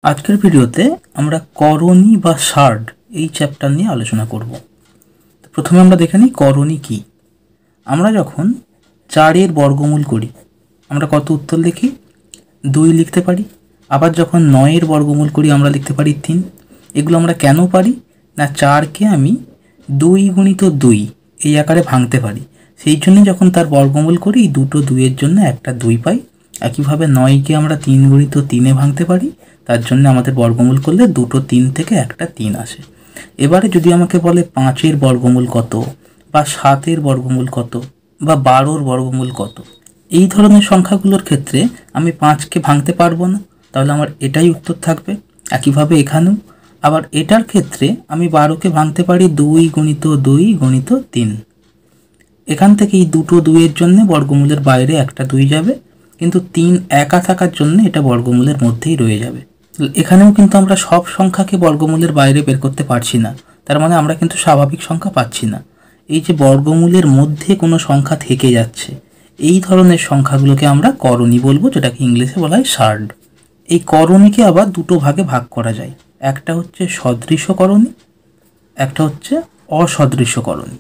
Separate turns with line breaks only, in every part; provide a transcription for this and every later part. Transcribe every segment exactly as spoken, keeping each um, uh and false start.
আজকের ভিডিওতে আমরা করণী বা সার্ড এই চ্যাপ্টার নিয়ে আলোচনা করব। প্রথমে আমরা দেখে নিই করণী কি। আমরা যখন চারের বর্গমূল করি আমরা কত উত্তর লিখি? দুই লিখতে পারি। আবার যখন নয়ের বর্গমূল করি আমরা লিখতে পারি তিন। এগুলো আমরা কেন পারি? না, চারকে আমি দুই গুণিত দুই এই আকারে ভাঙতে পারি, সেই জন্য যখন তার বর্গমূল করি দুটো দুইয়ের জন্য একটা দুই পাই। একইভাবে নয়কে আমরা তিন গুণিত তিনে ভাঙতে পারি, তার জন্য আমাদের বর্গমূল করলে দুটো তিন থেকে একটা তিন আসে। এবারে যদি আমাকে বলে পাঁচের বর্গমূল কত, বা সাতের বর্গমূল কত, বা বারোর বর্গমূল কত, এই ধরনের সংখ্যাগুলোর ক্ষেত্রে আমি পাঁচকে ভাঙতে পারবো না, তাহলে আমার এটাই উত্তর থাকবে। একইভাবে এখানেও আবার এটার ক্ষেত্রে আমি বারোকে ভাঙতে পারি দুই গুণিত দুই গুণিত তিন। এখান থেকে এই দুটো দুইয়ের জন্য বর্গমূলের বাইরে একটা দুই যাবে, কিন্তু তিন একা থাকার জন্য এটা বর্গমূলের মধ্যেই রয়ে যাবে। এখানেও কিন্তু আমরা সব সংখ্যাকে বর্গমূলের বাইরে বের করতে পারছি না, তার মানে আমরা কিন্তু স্বাভাবিক সংখ্যা পাচ্ছি না। এই যে বর্গমূলের মধ্যে কোনো সংখ্যা থেকে যাচ্ছে, এই ধরনের সংখ্যাগুলোকে আমরা করণী বলবো, যেটাকে ইংলিশে বলা হয় সার্ড। এই করণীকে আবার দুটো ভাগে ভাগ করা যায়, একটা হচ্ছে সদৃশ্য করণী, একটা হচ্ছে অসদৃশ্য করণী।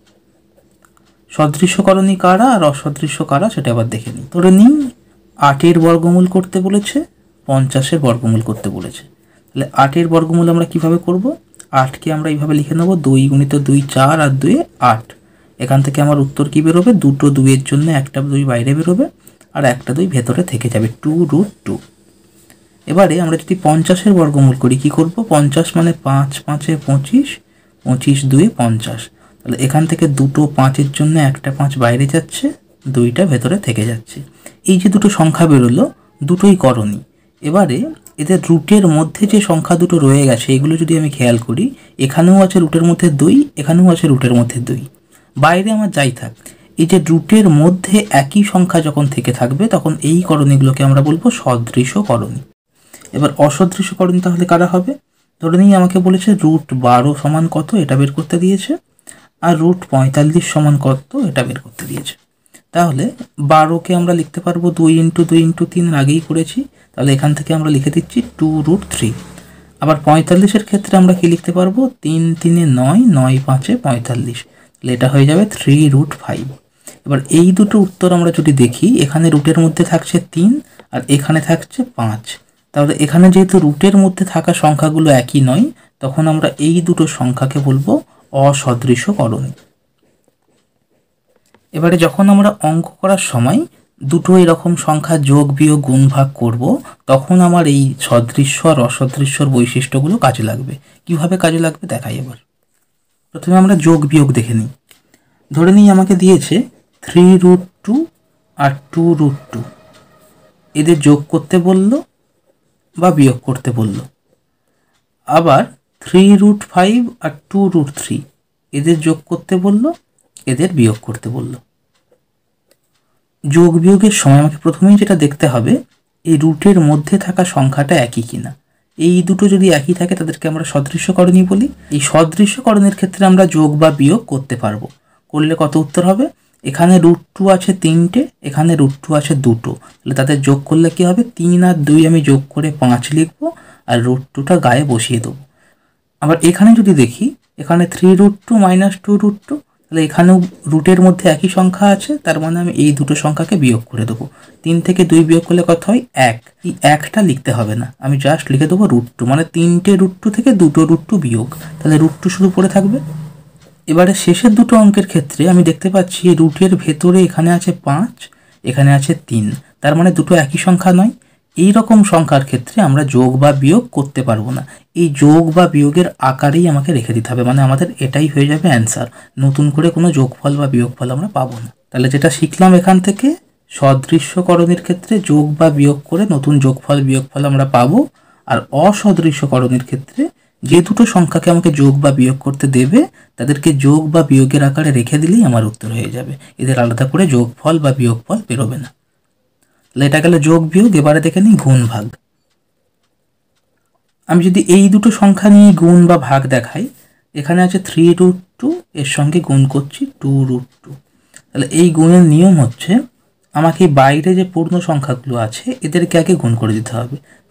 সদৃশ্য করণী কারা আর অসদৃশ্য কারা সেটা আবার দেখে নিই। ধরে নিই আটের বর্গমূল করতে বলেছে, পঞ্চাশের বর্গমূল করতে বলেছে। তাহলে আটের বর্গমূল আমরা কিভাবে করব? আটকে আমরা এইভাবে লিখে নেব দুই গুণিত দুই চার আর দুই আট। এখান থেকে আমার উত্তর কি বেরোবে? দুটো দুইয়ের জন্য একটা দুই বাইরে বেরোবে আর একটা দুই ভেতরে থেকে যাবে, টু রুট টু। এবারে আমরা যদি পঞ্চাশের বর্গমূল করি কি করব? পঞ্চাশ মানে পাঁচ পাঁচে পঁচিশ, পঁচিশ দুয়ে পঞ্চাশ। তাহলে এখান থেকে দুটো পাঁচের জন্য একটা পাঁচ বাইরে যাচ্ছে, দুইটা ভেতরে থেকে যাচ্ছে। এই যে দুটো সংখ্যা বেরোলো, দুটোই করণী। এবারে এদের রুটের মধ্যে যে সংখ্যা দুটো রয়ে গেছে এগুলো যদি আমি খেয়াল করি, এখানেও আছে রুটের মধ্যে দুই, এখানেও আছে রুটের মধ্যে দুই। বাইরে আমার যাই থাক, এই যে রুটের মধ্যে একই সংখ্যা যখন থেকে থাকবে তখন এই করণীগুলোকে আমরা বলবো সদৃশ্য করণী। এবার অসদৃশ্য করণী তাহলে কারা হবে? ধরে নিই আমাকে বলেছে রুট বারো সমান কত, এটা বের করতে দিয়েছে, আর রুট পঁয়তাল্লিশ সমান কত এটা বের করতে দিয়েছে। তাহলে বারোকে আমরা লিখতে পারবো দুই ইন্টু দুই ইন্টু তিন, আগেই করেছি, তাহলে এখান থেকে আমরা লিখে দিচ্ছি টু রুট থ্রি। আবার পঁয়তাল্লিশের ক্ষেত্রে আমরা কি লিখতে পারবো? তিন তিনে নয়, নয় পাঁচে পঁয়তাল্লিশ, তাহলে এটা হয়ে যাবে থ্রি রুট ফাইভ। এবার এই দুটো উত্তর আমরা যদি দেখি, এখানে রুটের মধ্যে থাকছে তিন আর এখানে থাকছে পাঁচ, তাহলে এখানে যেহেতু রুটের মধ্যে থাকা সংখ্যাগুলো একই নয়, তখন আমরা এই দুটো সংখ্যাকে বলবো অসদৃশ্য করণী। এবারে যখন আমরা অঙ্ক করার সময় দুটো এরকম সংখ্যা যোগ বিয়োগ গুণ ভাগ করব, তখন আমার এই সদৃশ্য আর অসদৃশ্যর বৈশিষ্ট্যগুলো কাজে লাগবে। কিভাবে কাজে লাগবে দেখাই এবার। প্রথমে আমরা যোগ বিয়োগ দেখে নিই। ধরে নিই আমাকে দিয়েছে থ্রি রুট টু আর টু রুট টু, এদের যোগ করতে বলল বা বিয়োগ করতে বলল। আবার থ্রি রুট ফাইভ আর টু রুট থ্রি, এদের যোগ করতে বলল, এদের বিয়োগ করতে বলল। যোগ বিয়োগের সময় আমাকে প্রথমেই যেটা দেখতে হবে, এই রুটের মধ্যে থাকা সংখ্যাটা একই কিনা। এই দুটো যদি একই থাকে তাদেরকে আমরা সদৃশ্য করণী বলি। এই সদৃশ্য করণের ক্ষেত্রে আমরা যোগ বা বিয়োগ করতে পারবো। করলে কত উত্তর হবে? এখানে রুট টু আছে তিনটে, এখানে রুট টু আছে দুটো, তাহলে তাদের যোগ করলে কি হবে? তিন আর দুই আমি যোগ করে পাঁচ লিখবো আর রুট টুটা গায়ে বসিয়ে দেবো। আবার এখানে যদি দেখি, এখানে three root two minus two root two, তাহলে এখানেও রুটের মধ্যে একই সংখ্যা আছে, তার মানে আমি এই দুটো সংখ্যাকে বিয়োগ করে দেবো। তিন থেকে দুই বিয়োগ করলে কত হয়? এক। এই একটা লিখতে হবে না, আমি জাস্ট লিখে দেবো রুট টু, মানে তিনটে রুট টু থেকে দুটো রুট টু বিয়োগ, তাহলে রুট টু শুধু পড়ে থাকবে। এবারে শেষের দুটো অঙ্কের ক্ষেত্রে আমি দেখতে পাচ্ছি রুটের ভেতরে এখানে আছে পাঁচ, এখানে আছে তিন, তার মানে দুটো একই সংখ্যা নয়। এই রকম সংখ্যার ক্ষেত্রে আমরা যোগ বা বিয়োগ করতে পারবো না, এই যোগ বা বিয়োগের আকারেই আমাকে রেখে দিতে হবে, মানে আমাদের এটাই হয়ে যাবে অ্যান্সার। নতুন করে কোনো যোগফল বা বিয়োগফল আমরা পাবো না। তাহলে যেটা শিখলাম এখান থেকে, সদৃশ্যকরণের ক্ষেত্রে যোগ বা বিয়োগ করে নতুন যোগফল বিয়োগফল আমরা পাবো, আর অসদৃশ্যকরণের ক্ষেত্রে যে দুটো সংখ্যাকে আমাকে যোগ বা বিয়োগ করতে দেবে তাদেরকে যোগ বা বিয়োগের আকারে রেখে দিলেই আমার উত্তর হয়ে যাবে, এদের আলাদা করে যোগফল বা বিয়োগফল বেরোবে না। তাহলে এটা গেল যোগ বিয়োগ। এবারে দেখে নিই গুণ ভাগ। আমি যদি এই দুটো সংখ্যা নিয়ে গুণ বা ভাগ দেখাই, এখানে আছে থ্রি রুট টু, এর সঙ্গে গুণ করছি টু রুট টু। তাহলে এই গুণের নিয়ম হচ্ছে, আমাকে বাইরে যে পূর্ণ সংখ্যাগুলো আছে এদেরকে আগে গুণ করে দিতে হবে।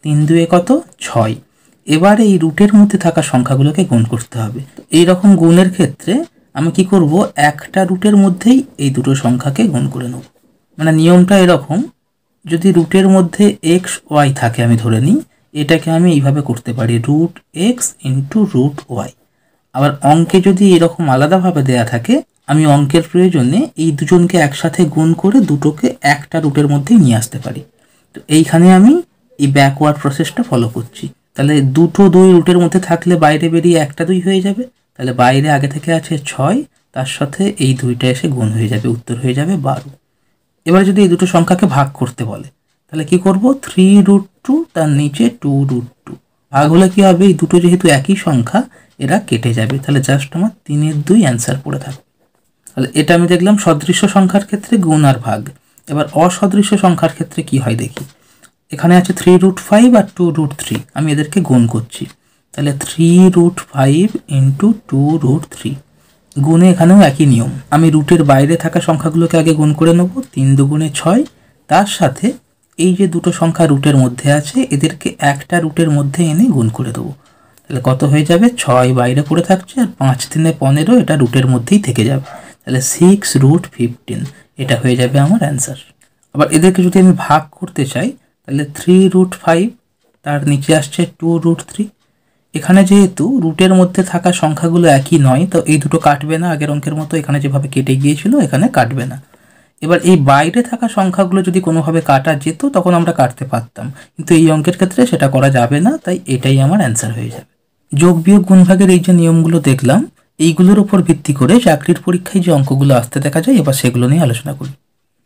তিন দুয়ে কত ছয়। এবার এই রুটের মধ্যে থাকা সংখ্যাগুলোকে গুণ করতে হবে। এই রকম গুণের ক্ষেত্রে আমি কি করব, একটা রুটের মধ্যেই এই দুটো সংখ্যাকে গুণ করে নেব। মানে নিয়মটা এরকম, যদি রুটের মধ্যে এক্স ওয়াই থাকে আমি ধরে নিই, এটাকে আমি এইভাবে করতে পারি root x into root y. আবার অঙ্কে যদি এরকম আলাদাভাবে দেয়া থাকে, আমি অঙ্কের প্রয়োজনে এই দুজনকে একসাথে গুণ করে দুটোকে একটা রুটের মধ্যেই নিয়ে আসতে পারি। তো এইখানে আমি এই ব্যাকওয়ার্ড প্রসেসটা ফলো করছি। তাহলে দুটো দুই রুটের মধ্যে থাকলে বাইরে বেরিয়ে একটা দুই হয়ে যাবে। তাহলে বাইরে আগে থেকে আছে ছয়, তার সাথে এই দুইটা এসে গুণ হয়ে যাবে, উত্তর হয়ে যাবে বারো। এবার যদি এই দুটো সংখ্যাকে ভাগ করতে বলে, তাহলে কি করব, থ্রি রুট টু তার নিচে টু রুট টু। ভাগ হলে কি হবে, এই দুটো যেহেতু একই সংখ্যা এরা কেটে যাবে, তাহলে জাস্ট আমার তিনের দুই অ্যান্সার পড়ে থাকবে। তাহলে এটা আমি দেখলাম সদৃশ্য সংখ্যার ক্ষেত্রে গুণ আর ভাগ। এবার অসদৃশ্য সংখ্যার ক্ষেত্রে কি হয় দেখি। এখানে আছে থ্রি রুট ফাইভ আর টু রুট থ্রি, আমি এদেরকে গুণ করছি। তাহলে three root five into two root three. গুণে এখানেও একই নিয়ম, আমি রুটের বাইরে থাকা সংখ্যাগুলোকে আগে গুণ করে নেব, তিন দুগুণে ছয়। তার সাথে এই যে দুটো সংখ্যা রুটের মধ্যে আছে এদেরকে একটা রুটের মধ্যে এনে গুণ করে দেবো। তাহলে কত হয়ে যাবে, ছয় বাইরে পড়ে থাকছে আর পাঁচ তিনে পনেরো, এটা রুটের মধ্যেই থেকে যাবে। তাহলে সিক্স রুট ফিফটিন, এটা হয়ে যাবে আমার অ্যান্সার। আবার এদেরকে যদি আমি ভাগ করতে চাই, তাহলে থ্রি রুট ফাইভ তার নিচে আসছে টু রুট থ্রি। এখানে যেহেতু রুটের মধ্যে থাকা সংখ্যাগুলো একই নয়, তো এই দুটো কাটবে না, আগের অঙ্কের মতো এখানে যেভাবে কেটে গিয়েছিল এখানে কাটবে না। এবার এই বাইরে থাকা সংখ্যাগুলো যদি কোনোভাবে কাটা যেত তখন আমরা কাটতে পারতাম, কিন্তু এই অঙ্কের ক্ষেত্রে সেটা করা যাবে না, তাই এটাই আমার অ্যান্সার হয়ে যাবে। যোগ বিয়োগ গুণভাগের এই যে নিয়মগুলো দেখলাম, এইগুলোর উপর ভিত্তি করে চাকরির পরীক্ষায় যে অঙ্কগুলো আসতে দেখা যায়, এবার সেগুলো নিয়ে আলোচনা করি।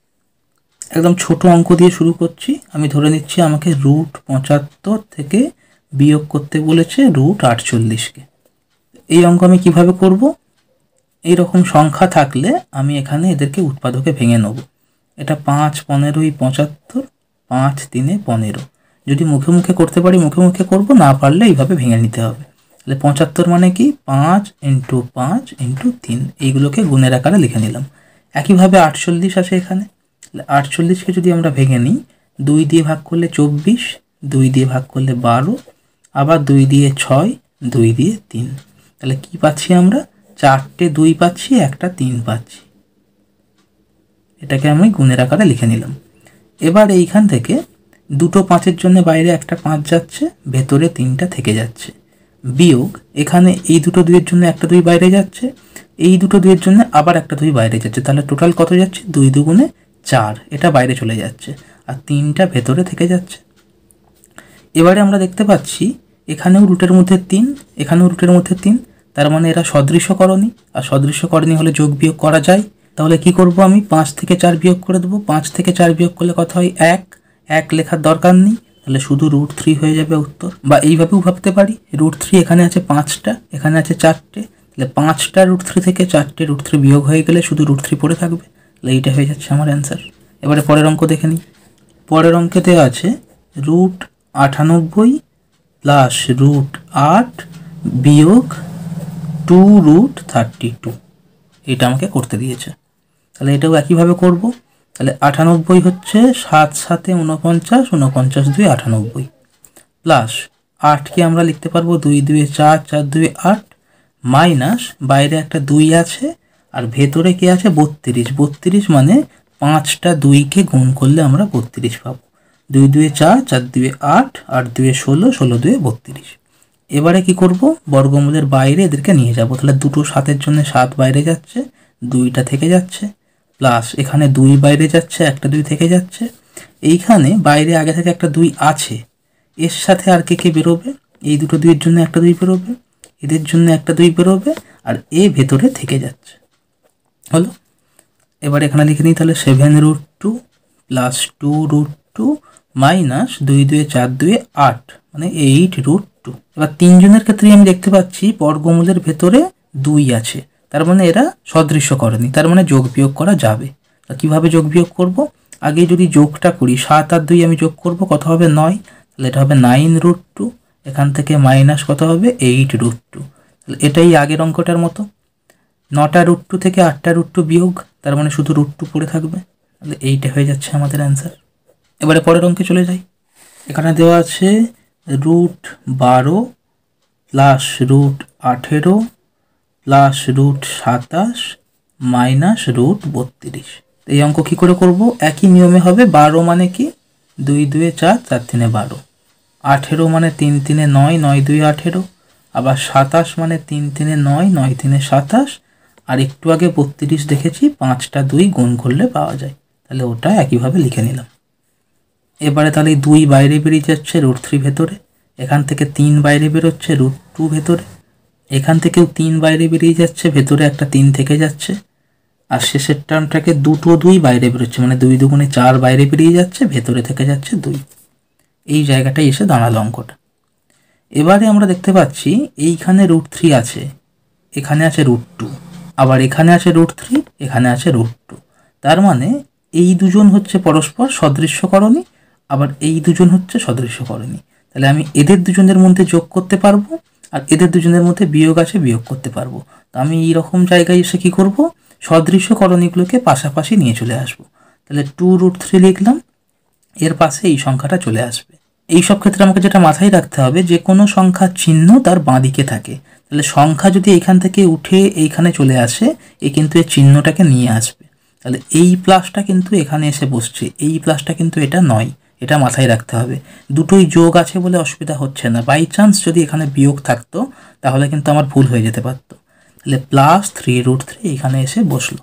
একদম ছোট অঙ্ক দিয়ে শুরু করছি। আমি ধরে নিচ্ছি আমাকে রুট পঁচাত্তর থেকে বিয়োগ করতে বলেছে রুট আটচল্লিশকে। এই অঙ্ক আমি কিভাবে করব, এইরকম সংখ্যা থাকলে আমি এখানে এদেরকে উৎপাদকে ভেঙে নেব। এটা পাঁচ পনেরোই পঁচাত্তর, পাঁচ তিনে পনেরো। যদি মুখে মুখে করতে পারি মুখে মুখে করব, না পারলে এইভাবে ভেঙে নিতে হবে। তাহলে পঁচাত্তর মানে কি, পাঁচ ইন্টু পাঁচ ইন্টু তিন, এইগুলোকে গুণের আকারে লিখে নিলাম। একইভাবে আটচল্লিশ আছে এখানে, আটচল্লিশকে যদি আমরা ভেঙে নিই, দুই দিয়ে ভাগ করলে চব্বিশ, দুই দিয়ে ভাগ করলে বারো, আবার দুই দিয়ে ছয়, দুই দিয়ে তিন। তাহলে কি পাচ্ছি আমরা, চারটে দুই পাচ্ছি, একটা তিন পাচ্ছি। এটাকে আমি গুণের আকারে লিখে নিলাম। এবার এইখান থেকে দুটো পাঁচের জন্য বাইরে একটা পাঁচ যাচ্ছে, ভেতরে তিনটা থেকে যাচ্ছে। বিয়োগ এখানে এই দুটো দুইয়ের জন্য একটা দুই বাইরে যাচ্ছে, এই দুটো দুইয়ের জন্য আবার একটা দুই বাইরে যাচ্ছে। তাহলে টোটাল কত যাচ্ছে, দুই দুগুণে চার, এটা বাইরে চলে যাচ্ছে, আর তিনটা ভেতরে থেকে যাচ্ছে। এবারে আমরা দেখতে পাচ্ছি এখানেও রুটের মধ্যে তিন, এখানেও রুটের মধ্যে তিন, তার মানে এরা সদৃশ্যকরণী, আর সদৃশ্যকরণী হলে যোগ বিয়োগ করা যায়। তাহলে কি করব, আমি পাঁচ থেকে চার বিয়োগ করে দেবো। পাঁচ থেকে চার বিয়োগ করলে কত হয়, এক। এক লেখার দরকার নেই, তাহলে শুধু রুট থ্রি হয়ে যাবে উত্তর। বা এইভাবেও ভাবতে পারি, রুট থ্রি এখানে আছে পাঁচটা, এখানে আছে চারটে, তাহলে পাঁচটা রুট থ্রি থেকে চারটে রুট থ্রি বিয়োগ হয়ে গেলে শুধু রুট থ্রি পড়ে থাকবে। তাহলে এইটা হয়ে যাচ্ছে আমার অ্যান্সার। এবারে পরের অঙ্ক দেখে নিই। পরের অঙ্কে দেওয়া আছে রুট আটানব্বই প্লাস রুট আট বিয়োগ টু রুট থার্টি টু, এটা আমাকে করতে দিয়েছে। তাহলে এটাও একইভাবে করব। তাহলে আটানব্বই হচ্ছে সাত সাতে উনপঞ্চাশ, উনপঞ্চাশ দুই আটানব্বই, প্লাস আটকে আমরা লিখতে পারবো দুই দুয়ে চার, চার দুয়ে আট, মাইনাস বাইরে একটা দুই আছে আর ভেতরে কি আছে, বত্রিশ। বত্রিশ মানে পাঁচটা দুইকে গুণ করলে আমরা বত্রিশ পাবো। দুই দুয়ে চার, চার দুয়ে আট, আট দুয়ে ষোলো, ষোলো দুয়ে বত্রিশ। এবারে কি করব, বর্গমূলের বাইরে এদেরকে নিয়ে যাব। তাহলে দুটো সাতের জন্য সাত বাইরে যাচ্ছে, দুইটা থেকে যাচ্ছে, প্লাস এখানে দুই বাইরে যাচ্ছে, একটা দুই থেকে যাচ্ছে। এইখানে বাইরে আগে থেকে একটা দুই আছে, এর সাথে আর কে কে বেরোবে, এই দুটো দুইয়ের জন্য একটা দুই বেরোবে, এদের জন্য একটা দুই বেরোবে, আর এ ভেতরে থেকে যাচ্ছে। হলো, এবার এখানে লিখে নিই তাহলে seven root two plus two root two minus দুই দুয়ে চার দুয়ে আট, মানে এইট রুট টু। এবার তিনজনের ক্ষেত্রে আমি দেখতে পাচ্ছি বর্গমূলের ভেতরে দুই আছে, তার মানে এরা সদৃশ্য করেনি, তার মানে যোগ বিয়োগ করা যাবে। তা কীভাবে যোগ বিয়োগ করব, আগে যদি যোগটা করি, সাত আর দুই আমি যোগ করব, কত হবে নয়, তাহলে এটা হবে নাইন রুট টু, এখান থেকে মাইনাস কত হবে এইট রুট টু। তাহলে এটাই আগের অঙ্কটার মতো, নটা রুট টু থেকে আটটা রুট টু বিয়োগ, তার মানে শুধু রুট টু পড়ে থাকবে। তাহলে এইটা হয়ে যাচ্ছে আমাদের অ্যান্সার। এবারে পরের অঙ্কে চলে যাই। এখানে দেওয়া আছে রুট বারো প্লাস রুট আঠেরো প্লাস রুট সাতাশ মাইনাস রুট বত্রিশ। এই অঙ্ক কী করে করব? একই নিয়মে হবে। বারো মানে কি? দুই দুয়ে চার, চার তিনে বারো। আঠেরো মানে তিন তিনে নয়, নয় দুই আঠেরো। আবার সাতাশ মানে তিন তিনে নয়, নয় তিনে সাতাশ। আর একটু আগে বত্রিশ দেখেছি, পাঁচটা দুই গুণ করলে পাওয়া যায়, তাহলে ওটা একইভাবে লিখে নিলাম। এবারে তাহলে দুই বাইরে বেরিয়ে যাচ্ছে, রুট থ্রি ভেতরে। এখান থেকে তিন বাইরে বেরোচ্ছে, রুট টু ভেতরে। এখান থেকেও তিন বাইরে বেরিয়ে যাচ্ছে, ভেতরে একটা তিন থেকে যাচ্ছে। আর শেষের টার্মটাকে দুটো দুই বাইরে বেরোচ্ছে, মানে দুই দুগুণে চার বাইরে বেরিয়ে যাচ্ছে, ভেতরে থেকে যাচ্ছে দুই। এই জায়গাটায় এসে দাঁড়ালো অঙ্কটা। এবারে আমরা দেখতে পাচ্ছি এইখানে রুট থ্রি আছে, এখানে আছে রুট টু, আবার এখানে আছে রুট থ্রি, এখানে আছে রুট টু। তার মানে এই দুজন হচ্ছে পরস্পর সদৃশ্যকরণী, আবার এই দুজন হচ্ছে সদৃশ্যকরণী। তাহলে আমি এদের দুজনের মধ্যে যোগ করতে পারবো, আর এদের দুজনের মধ্যে বিয়োগ আছে, বিয়োগ করতে পারবো। তো আমি এই রকম জায়গায় এসে কী করবো? সদৃশ্যকরণীগুলোকে পাশাপাশি নিয়ে চলে আসবো। তাহলে টু রুট থ্রি লিখলাম, এর পাশে এই সংখ্যাটা চলে আসবে। এই সব ক্ষেত্রে আমাকে যেটা মাথায় রাখতে হবে, যে কোনো সংখ্যার চিহ্ন তার বাঁদিকে থাকে। তাহলে সংখ্যা যদি এইখান থেকে উঠে এইখানে চলে আসে, এ কিন্তু এই চিহ্নটাকে নিয়ে আসবে। তাহলে এই প্লাসটা কিন্তু এখানে এসে বসছে, এই প্লাসটা কিন্তু এটা নয়, এটা মাথায় রাখতে হবে। দুটোই যোগ আছে বলে অসুবিধা হচ্ছে না। বাই চান্স যদি এখানে বিয়োগ থাকতো তাহলে কিন্তু আমার ভুল হয়ে যেতে পারতো। তাহলে প্লাস থ্রি রুট থ্রি এখানে এসে বসলো।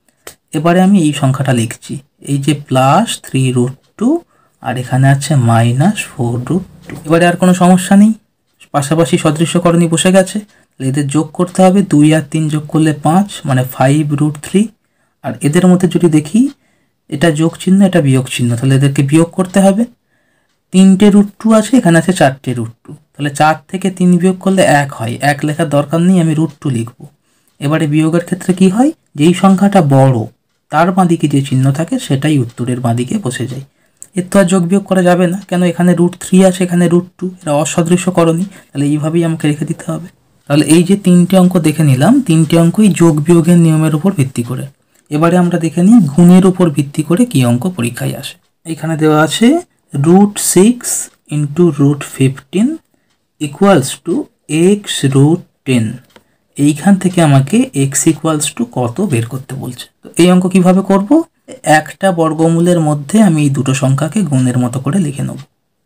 এবারে আমি এই সংখ্যাটা লিখছি, এই যে প্লাস থ্রি রুট টু, আর এখানে আছে মাইনাস ফোর রুট টু। এবারে আর কোনো সমস্যা নেই, পাশাপাশি সদৃশ্যকরণী বসে গেছে। তাহলে এদের যোগ করতে হবে, দুই আর তিন যোগ করলে পাঁচ, মানে ফাইভ রুট থ্রি। আর এদের মধ্যে যদি দেখি এটা যোগ চিহ্ন, এটা বিয়োগ চিহ্ন, তাহলে এদেরকে বিয়োগ করতে হবে। তিনটে রুট টু আছে, এখানে আছে চারটে রুট টু, তাহলে চার থেকে তিন বিয়োগ করলে এক হয়, এক লেখার দরকার নেই, আমি রুট টু লিখবো। এবারে বিয়োগের ক্ষেত্রে কি হয়, যেই সংখ্যাটা বড় তার বাঁদিকে যে চিহ্ন থাকে সেটাই উত্তরের বাঁদিকে বসে যায়। এর তো আর যোগ বিয়োগ করা যাবে না, কেন এখানে রুট থ্রি আছে, এখানে রুট টু, এটা অসদৃশ্যকরণী, তাহলে এইভাবেই আমাকে রেখে দিতে হবে। তাহলে এই যে তিনটে অঙ্ক দেখে নিলাম, তিনটে অঙ্কই যোগ বিয়োগের নিয়মের উপর ভিত্তি করে। এবারে আমরা দেখে নিই গুণের উপর ভিত্তি করে কি অঙ্ক পরীক্ষায় আসে। এখানে দেওয়া আছে root six into root fifteen equals two x root ten. এইখান থেকে আমাকে এক্স ইকুয়ালস টু কত বের করতে বলছে। তো এই অঙ্ক কিভাবে করব? একটা বর্গমূলের মধ্যে আমি এই দুটো সংখ্যাকে গুণের মতো করে লিখে নেব।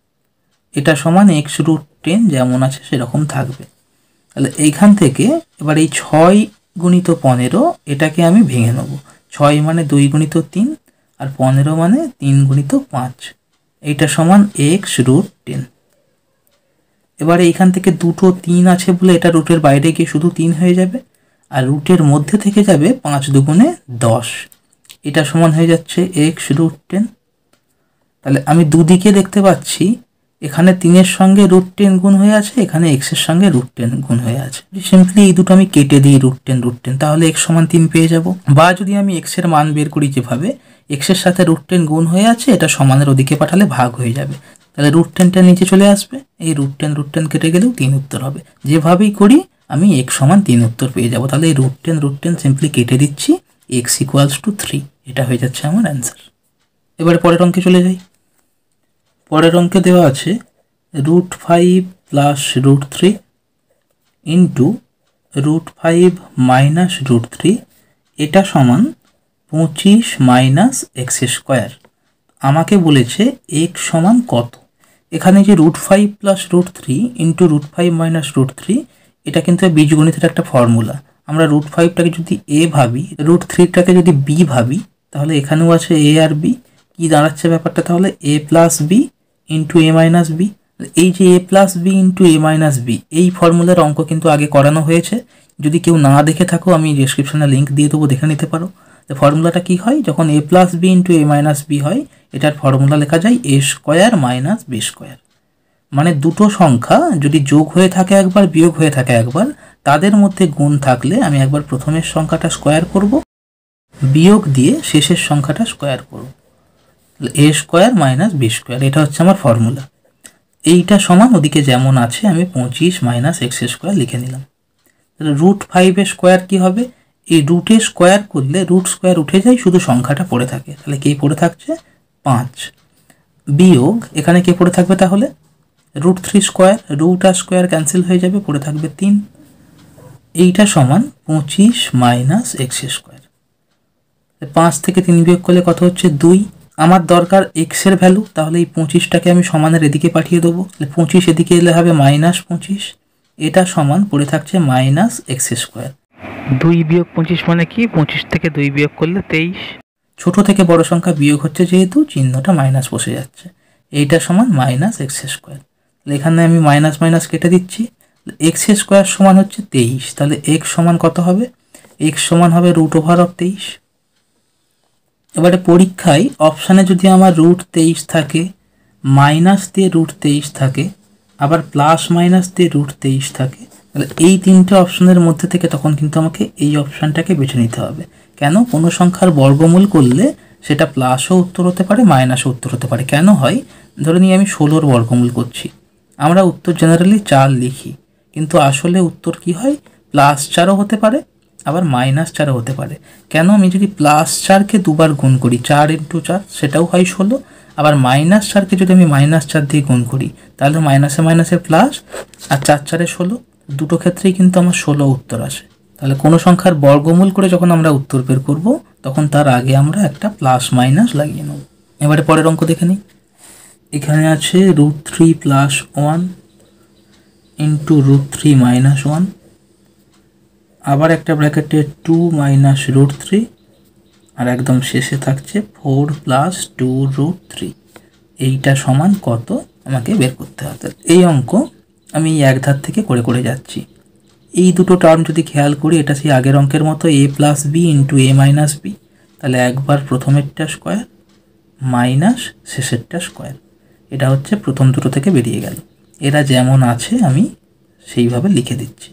এটা সমান এক্স রুট টেন যেমন আছে সেরকম থাকবে। তাহলে এইখান থেকে এবার এই ছয় গুণিত পনেরো এটাকে আমি ভেঙে নেব। ছয় মানে দুই গুণিত তিন, আর পনেরো মানে তিন গুণিত পাঁচ। এইটা সমান এক্স রুট টেন। এবারে এইখান থেকে দুটো তিন আছে বলে এটা রুটের বাইরে গিয়ে শুধু তিন হয়ে যাবে, আর রুটের মধ্যে থেকে যাবে পাঁচ দুগুণে দশ। এটা সমান হয়ে যাচ্ছে এক্স রুট টেন। তাহলে আমি দুদিকে দেখতে পাচ্ছি, এখানে তিনের সঙ্গে রুট টেন গুণ হয়ে আছে, এখানে এক্সের সঙ্গে রুট টেন গুণ হয়ে আছে। সিম্পলি এই দুটো আমি কেটে দিই, রুট টেন রুট টেন, তাহলে এক্স সমান তিন পেয়ে যাব। বা যদি আমি এক্সের মান বের করি যেভাবে, এক্সের সাথে রুট টেন গুণ হয়ে আছে, এটা সমানের ওদিকে পাঠালে ভাগ হয়ে যাবে, তাহলে রুট টেনটা নিচে চলে আসবে। এই রুট টেন রুট টেন কেটে গেলেও তিন উত্তর হবে। যেভাবেই করি আমি এক্স সমান তিন উত্তর পেয়ে যাব। তাহলে এই root ten root ten simply কেটে দিচ্ছি, এক্স ইকুয়ালস টু থ্রি, এটা হয়ে যাচ্ছে আমার অ্যান্সার। এবারে পরের অঙ্কে চলে যাই। পরের অঙ্কে দেওয়া আছে root five plus root three into root five minus root three, এটা সমান পঁচিশ মাইনাস এক্স স্কোয়ার। আমাকে বলেছে এক্স সমান কত। এখানে যে root five plus root three into root five minus root three, এটা কিন্তু বীজগণিতের একটা ফর্মুলা। আমরা রুট ফাইভটাকে যদি এ ভাবি, রুট থ্রিটাকে যদি বি ভাবি, তাহলে এখানেও আছে এ আর বি। কি দাঁড়াচ্ছে ব্যাপারটা তাহলে? A plus b into a minus b. এই যে a plus b into a minus b, এই ফর্মুলার অঙ্ক কিন্তু আগে করানো হয়েছে। যদি কেউ না দেখে থাকো আমি ডেসক্রিপশনে লিঙ্ক দিয়ে দেবো, দেখে নিতে পারো। ফর্মুলাটা কি হয়, যখন a plus b into a minus b হয়, এটার ফর্মুলা লেখা যায় a square minus b square. মানে দুটো সংখ্যা যদি যোগ হয়ে থাকে একবার, বিয়োগ হয়ে থাকে একবার, তাদের মধ্যে গুণ থাকলে আমি একবার প্রথমের সংখ্যাটা স্কোয়ার করব, বিয়োগ দিয়ে শেষের সংখ্যাটা স্কোয়ার করব। A square minus b square, এটা হচ্ছে আমার ফর্মুলা। এইটা সমান ওদিকে যেমন আছে আমি পঁচিশ মাইনাস এক্স স্কোয়ার লিখে নিলাম। তাহলে রুট ফাইভের স্কোয়ার কী হবে? এই রুটে স্কোয়ার করলে রুট স্কোয়ার উঠে যায়, শুধু সংখ্যাটা পড়ে থাকে। তাহলে কে পড়ে থাকছে? পাঁচ। বিয়োগ এখানে কে পড়ে থাকবে তাহলে? রুট থ্রি স্কোয়ার, রুট আর স্কোয়ার ক্যান্সেল হয়ে যাবে, পড়ে থাকবে তিন। এইটা সমান পঁচিশ মাইনাস এক্স স্কোয়ার। পাঁচ থেকে তিন বিয়োগ করলে কত হচ্ছে দুই। আমার দরকার এক্সের ভ্যালু, তাহলে এই পঁচিশটাকে আমি সমানের এদিকে পাঠিয়ে দেবো। পঁচিশ এদিকে এলে হবে মাইনাস পঁচিশ, এটা সমান পড়ে থাকছে মাইনাস এক্স স্কোয়ার। দুই বিয়োগ পঁচিশ মানে কি? পঁচিশ থেকে দুই বিয়োগ করলে তেইশ। ছোট থেকে বড় সংখ্যা বিয়োগ হচ্ছে যেহেতু চিহ্নটা মাইনাস বসে যাচ্ছে। এইটা সমান মাইনাস এক্স স্কোয়ার। এখানে আমি মাইনাস মাইনাস কেটে দিচ্ছি। এক্স স্কোয়ার সমান হচ্ছে তেইশ, তাহলে এক্স সমান কত হবে? এক্স সমান হবে রুট ওভার অফ তেইশ। এবারে পরীক্ষায় অপশানে যদি আমার রুট তেইশ থাকে, মাইনাস দিয়ে রুট তেইশ থাকে, আবার প্লাস মাইনাস দিয়ে রুট তেইশ থাকে, তাহলে এই তিনটে অপশানের মধ্যে থেকে তখন কিন্তু আমাকে এই অপশানটাকে বেছে নিতে হবে। কেন? কোনো সংখ্যার বর্গমূল করলে সেটা প্লাসও উত্তর হতে পারে, মাইনাসও উত্তর হতে পারে। কেন হয়? ধরে নিই আমি ষোলোর বর্গমূল করছি, আমরা উত্তর জেনারেলি চার লিখি, কিন্তু আসলে উত্তর কি হয়? প্লাস চারও হতে পারে, আবার মাইনাস চারও হতে পারে। কেন? আমি যদি প্লাস চারকে দুবার গুণ করি, চার ইন্টু চার, সেটাও হয় ষোলো। আবার মাইনাস চারকে যদি আমি মাইনাস চার দিয়ে গুণ করি, তাহলে মাইনাসে মাইনাসে প্লাস, আর চার চারে ষোলো, দুটো ক্ষেত্রেই কিন্তু আমার ষোলো উত্তর আসে। তাহলে কোনো সংখ্যার বর্গমূল করে যখন আমরা উত্তর বের করব, তখন তার আগে আমরা একটা প্লাস মাইনাস লাগিয়ে নেব। এবারে পরের অঙ্ক দেখে নিই। এখানে আছে root three plus one into root three minus one, আবার একটা ব্র্যাকেটে টু মাইনাস রুট থ্রি, আর একদম শেষে থাকছে four plus two root three. এইটা সমান কত আমাকে বের করতে হবে। এই অঙ্ক আমি এক ধার থেকে করে করে যাচ্ছি। এই দুটো টার্ম যদি খেয়াল করি, এটা সেই আগের অঙ্কের মতো a plus b into a minus b. তাহলে একবার প্রথমেরটা স্কোয়ার মাইনাস শেষেরটা স্কোয়ার, এটা হচ্ছে প্রথম দুটো থেকে বেরিয়ে গেল। এরা যেমন আছে আমি সেইভাবে লিখে দিচ্ছি।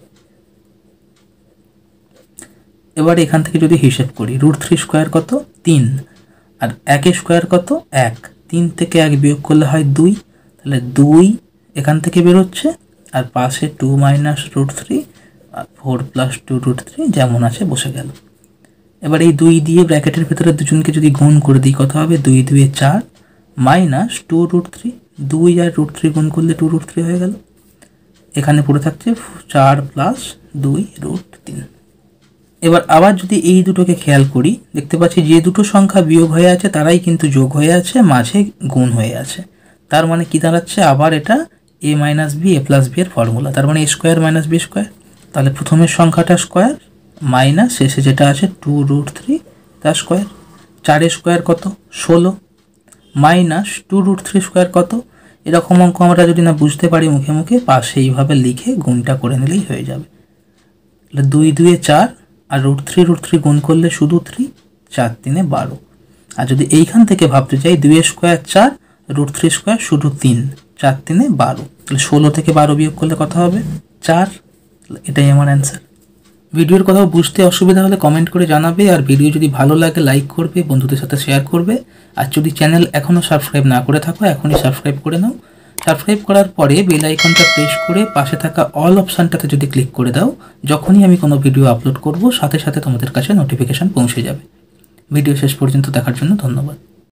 এবার এখান থেকে যদি হিসেব করি, রুট থ্রি স্কোয়ার কত? তিন, আর একের স্কোয়ার কত? এক। তিন থেকে এক বিয়োগ করলে হয় দুই, তাহলে দুই এখান থেকে বেরোচ্ছে, আর পাশে টু মাইনাস রুট থ্রি আর four plus two root three যেমন আছে বসে গেল। এবার এই দুই দিয়ে ব্র্যাকেটের ভেতরে দুজনকে যদি গুণ করে দিই, কত হবে? দুই দুয়ে চার মাইনাস টু রুট থ্রি, দুই আর রুট থ্রি গুণ করলে টু রুট থ্রি হয়ে গেল। এখানে পড়ে থাকছে চার প্লাস দুই রুট তিন। এবার আবার যদি এই দুটোকে খেয়াল করি, দেখতে পাচ্ছি যে দুটো সংখ্যা বিয়োগ হয়ে আছে তারাই কিন্তু যোগ হয়ে আছে, মাঝে গুণ হয়ে আছে। তার মানে কি দাঁড়াচ্ছে? আবার এটা a minus b a plus b এর ফর্মুলা, তার মানে a square minus b square. তাহলে প্রথমের সংখ্যাটা স্কোয়ার মাইনাস শেষে যেটা আছে টু রুট থ্রি তার স্কোয়ার। চারের স্কোয়ার কত? ষোলো, minus two root three square কত? এরকম অঙ্ক আমরা যদি না বুঝতে পারি মুখে মুখে, পাশে এইভাবে লিখে গুণটা করে নিলেই হয়ে যাবে। তাহলে দুই দুয়ে চার, আর রুট থ্রি রুট থ্রি গুণ করলে শুধু থ্রি, চার তিনে বারো। আর যদি এইখান থেকে ভাবতে চাই, দুই স্কোয়ার চার, রুট থ্রি স্কোয়ার শুধু তিন, চার তিনে বারো, তাহলে ষোলো থেকে বারো বিয়োগ করলে কত হবে? চার। এটাই আমার অ্যান্সার। ভিডিওর কোথাও বুঝতে অসুবিধা হলে কমেন্ট করে জানাবে, আর ভিডিও যদি ভালো লাগে লাইক করবে, বন্ধুদের সাথে শেয়ার করবে। আর যদি চ্যানেল এখনও সাবস্ক্রাইব না করে থাকো, এখনই সাবস্ক্রাইব করে নাও। সাবস্ক্রাইব করার পরে বেল আইকনটা প্রেস করে পাশে থাকা অল অপশানটাতে যদি ক্লিক করে দাও, যখনই আমি কোনো ভিডিও আপলোড করব সাথে সাথে তোমাদের কাছে নোটিফিকেশান পৌঁছে যাবে। ভিডিও শেষ পর্যন্ত দেখার জন্য ধন্যবাদ।